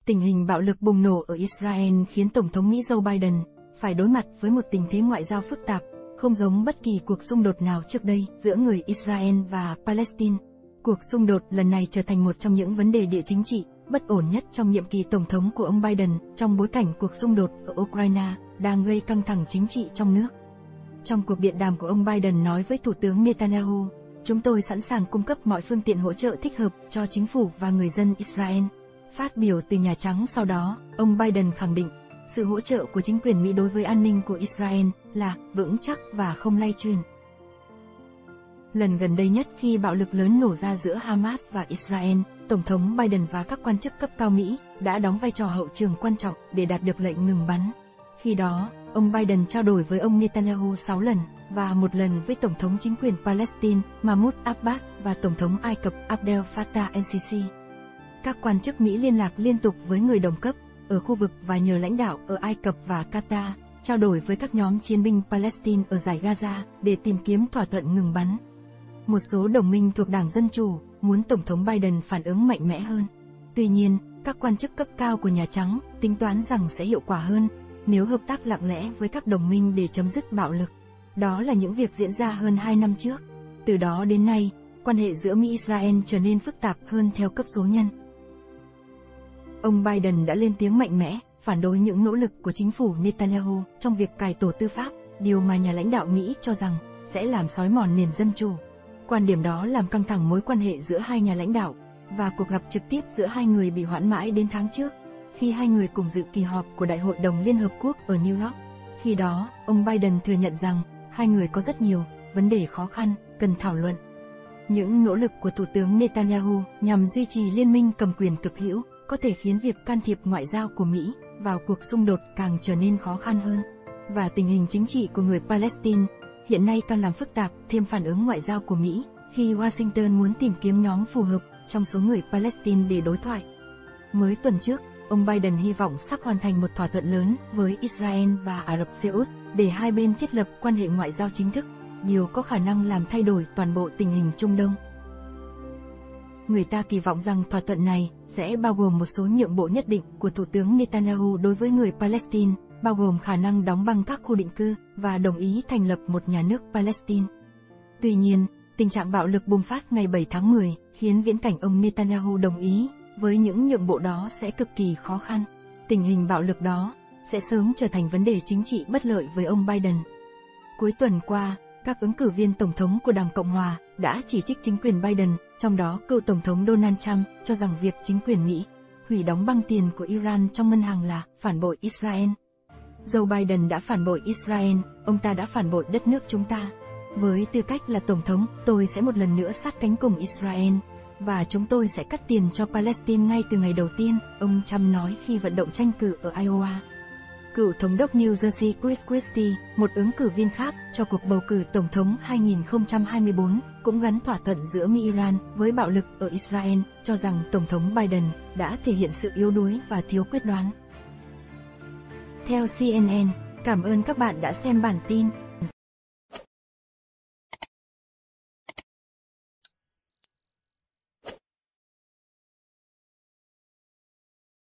Tình hình bạo lực bùng nổ ở Israel khiến Tổng thống Mỹ Joe Biden phải đối mặt với một tình thế ngoại giao phức tạp, không giống bất kỳ cuộc xung đột nào trước đây giữa người Israel và Palestine. Cuộc xung đột lần này trở thành một trong những vấn đề địa chính trị bất ổn nhất trong nhiệm kỳ tổng thống của ông Biden, trong bối cảnh cuộc xung đột ở Ukraine đang gây căng thẳng chính trị trong nước. Trong cuộc điện đàm của ông Biden nói với Thủ tướng Netanyahu, "Chúng tôi sẵn sàng cung cấp mọi phương tiện hỗ trợ thích hợp cho chính phủ và người dân Israel." Phát biểu từ Nhà Trắng sau đó, ông Biden khẳng định, sự hỗ trợ của chính quyền Mỹ đối với an ninh của Israel là vững chắc và không lay chuyển. Lần gần đây nhất khi bạo lực lớn nổ ra giữa Hamas và Israel, Tổng thống Biden và các quan chức cấp cao Mỹ đã đóng vai trò hậu trường quan trọng để đạt được lệnh ngừng bắn. Khi đó, ông Biden trao đổi với ông Netanyahu 6 lần, và một lần với Tổng thống chính quyền Palestine Mahmoud Abbas và Tổng thống Ai Cập Abdel Fattah el-Sisi. Các quan chức Mỹ liên lạc liên tục với người đồng cấp ở khu vực và nhờ lãnh đạo ở Ai Cập và Qatar trao đổi với các nhóm chiến binh Palestine ở dải Gaza để tìm kiếm thỏa thuận ngừng bắn. Một số đồng minh thuộc Đảng Dân Chủ muốn Tổng thống Biden phản ứng mạnh mẽ hơn. Tuy nhiên, các quan chức cấp cao của Nhà Trắng tính toán rằng sẽ hiệu quả hơn nếu hợp tác lặng lẽ với các đồng minh để chấm dứt bạo lực. Đó là những việc diễn ra hơn 2 năm trước. Từ đó đến nay, quan hệ giữa Mỹ-Israel trở nên phức tạp hơn theo cấp số nhân. Ông Biden đã lên tiếng mạnh mẽ, phản đối những nỗ lực của chính phủ Netanyahu trong việc cải tổ tư pháp, điều mà nhà lãnh đạo Mỹ cho rằng sẽ làm xói mòn nền dân chủ. Quan điểm đó làm căng thẳng mối quan hệ giữa hai nhà lãnh đạo, và cuộc gặp trực tiếp giữa hai người bị hoãn mãi đến tháng trước, khi hai người cùng dự kỳ họp của Đại hội đồng Liên Hợp Quốc ở New York. Khi đó, ông Biden thừa nhận rằng hai người có rất nhiều vấn đề khó khăn cần thảo luận. Những nỗ lực của Thủ tướng Netanyahu nhằm duy trì liên minh cầm quyền cực hữu có thể khiến việc can thiệp ngoại giao của Mỹ vào cuộc xung đột càng trở nên khó khăn hơn. Và tình hình chính trị của người Palestine hiện nay càng làm phức tạp thêm phản ứng ngoại giao của Mỹ, khi Washington muốn tìm kiếm nhóm phù hợp trong số người Palestine để đối thoại. Mới tuần trước, ông Biden hy vọng sắp hoàn thành một thỏa thuận lớn với Israel và Ả Rập Xê Út để hai bên thiết lập quan hệ ngoại giao chính thức, điều có khả năng làm thay đổi toàn bộ tình hình Trung Đông. Người ta kỳ vọng rằng thỏa thuận này sẽ bao gồm một số nhượng bộ nhất định của Thủ tướng Netanyahu đối với người Palestine, bao gồm khả năng đóng băng các khu định cư và đồng ý thành lập một nhà nước Palestine. Tuy nhiên, tình trạng bạo lực bùng phát ngày 7 tháng 10 khiến viễn cảnh ông Netanyahu đồng ý với những nhượng bộ đó sẽ cực kỳ khó khăn. Tình hình bạo lực đó sẽ sớm trở thành vấn đề chính trị bất lợi với ông Biden. Cuối tuần qua, các ứng cử viên tổng thống của Đảng Cộng Hòa đã chỉ trích chính quyền Biden, trong đó cựu Tổng thống Donald Trump cho rằng việc chính quyền Mỹ hủy đóng băng tiền của Iran trong ngân hàng là phản bội Israel. Joe Biden đã phản bội Israel, ông ta đã phản bội đất nước chúng ta. Với tư cách là Tổng thống, tôi sẽ một lần nữa sát cánh cùng Israel, và chúng tôi sẽ cắt tiền cho Palestine ngay từ ngày đầu tiên, ông Trump nói khi vận động tranh cử ở Iowa. Cựu Thống đốc New Jersey Chris Christie, một ứng cử viên khác cho cuộc bầu cử Tổng thống 2024, cũng gắn thỏa thuận giữa Mỹ-Iran với bạo lực ở Israel, cho rằng Tổng thống Biden đã thể hiện sự yếu đuối và thiếu quyết đoán. Theo CNN, cảm ơn các bạn đã xem bản tin.